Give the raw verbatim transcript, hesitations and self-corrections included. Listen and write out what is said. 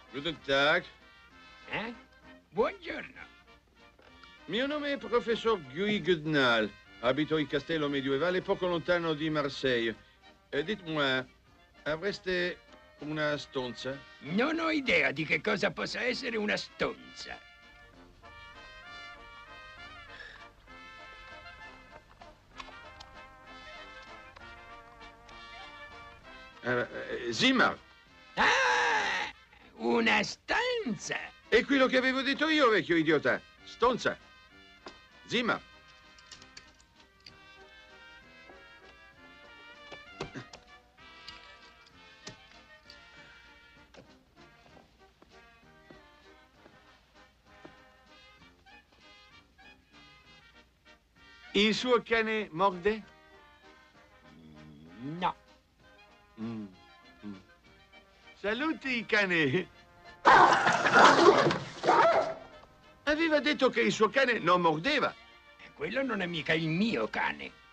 Guten Tag. Eh? Buongiorno. Mio nome è professor Guy Goodnall. Abito in castello medievale poco lontano di Marseille. E dites-moi, avreste una stonza? Non ho idea di che cosa possa essere una stonza. Uh, Zimmer. Ah! Una stanza! È quello che avevo detto io, vecchio idiota. Stonza. Zimmer. Il suo cane morde? No. Mm. Mm. Saluti, cane. Aveva detto che il suo cane non mordeva. Quello non è mica il mio cane.